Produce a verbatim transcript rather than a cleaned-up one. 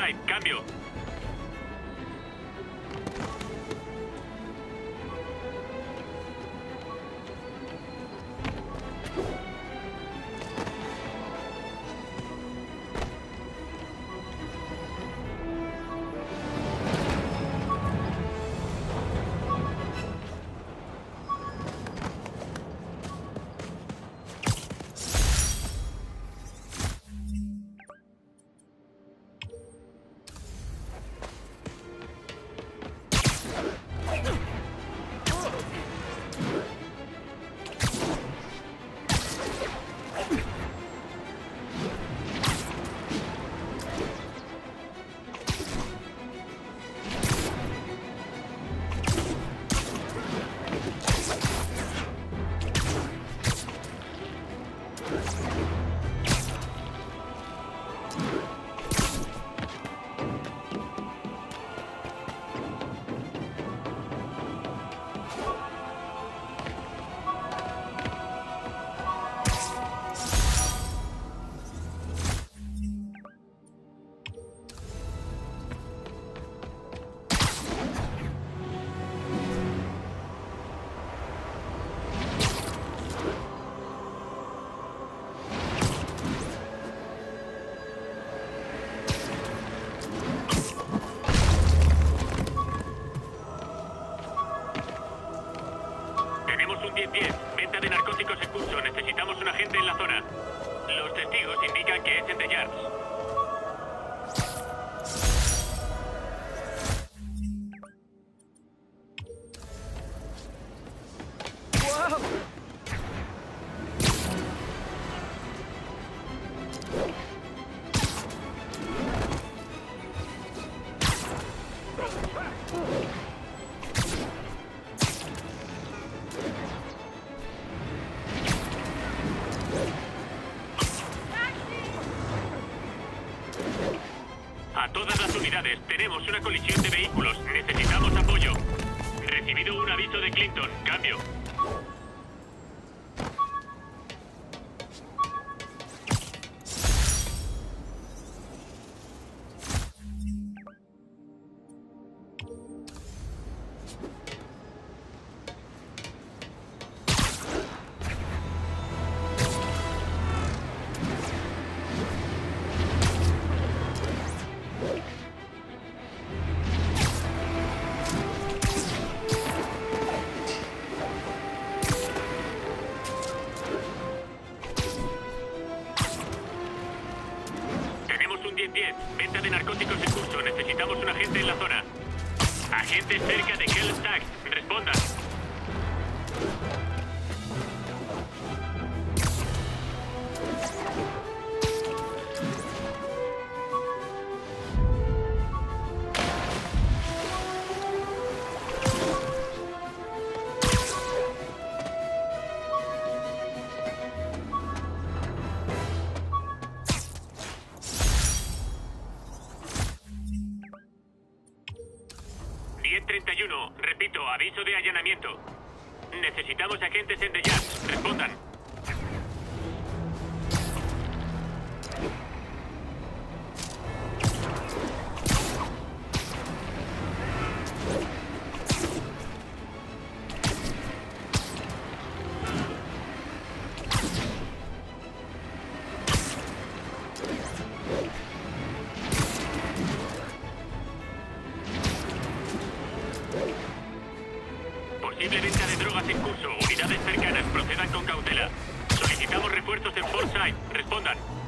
Forsyth, cambio. diez diez. Venta de narcóticos en curso. Necesitamos un agente en la zona. Los testigos indican que es en The Yards. A todas las unidades, tenemos una colisión de vehículos. Necesitamos apoyo. Recibido un aviso de Clinton. Cambio. diez diez. Venta de narcóticos en curso. Necesitamos un agente en la zona. Agentes cerca de Hellstag. Respondan. diez treinta y uno. Repito, aviso de allanamiento. Necesitamos agentes en The Yards. Respondan. Posible venta de drogas en curso. Unidades cercanas. Procedan con cautela. Solicitamos refuerzos en Forsyth. Respondan.